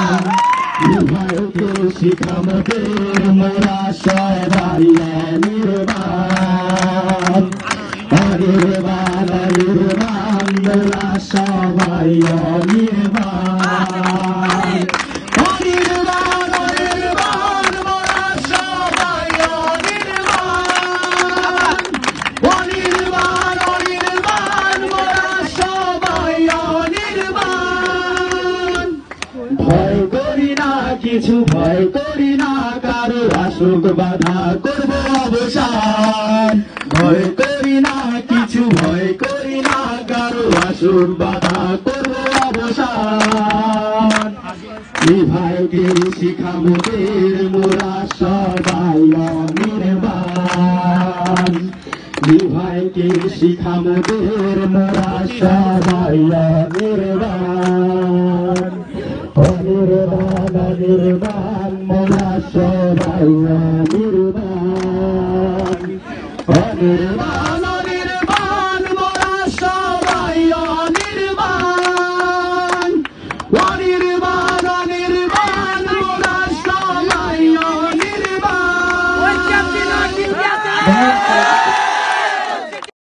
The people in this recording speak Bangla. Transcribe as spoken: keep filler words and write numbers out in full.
বিভাকে শিখামদের মোরা সবাই অনির্বাণ অনির্বাণ অনির্বাণ মোরা সবাই অনির্বাণ অনির্বাণ অনির্বাণ মোরা সবাই অনির্বাণ অনির্বাণ অনির্বাণ মোরা সবাই অনির্বাণ ভয় করি না কিছু ভয় করি না কারো আসুক বাধা করব অবসান ভয় করি না কিছু ভয় করি না কারো আসুক বাধা করব অবসান বিভাকে শিখামদের মোরা সবাই অনির্বাণ বিভাকে শিখামদের মোরা সবাই অনির্বাণ অনির্বাণ অনির্বাণ মোরা সবাই অনির্বাণ অনির্বাণ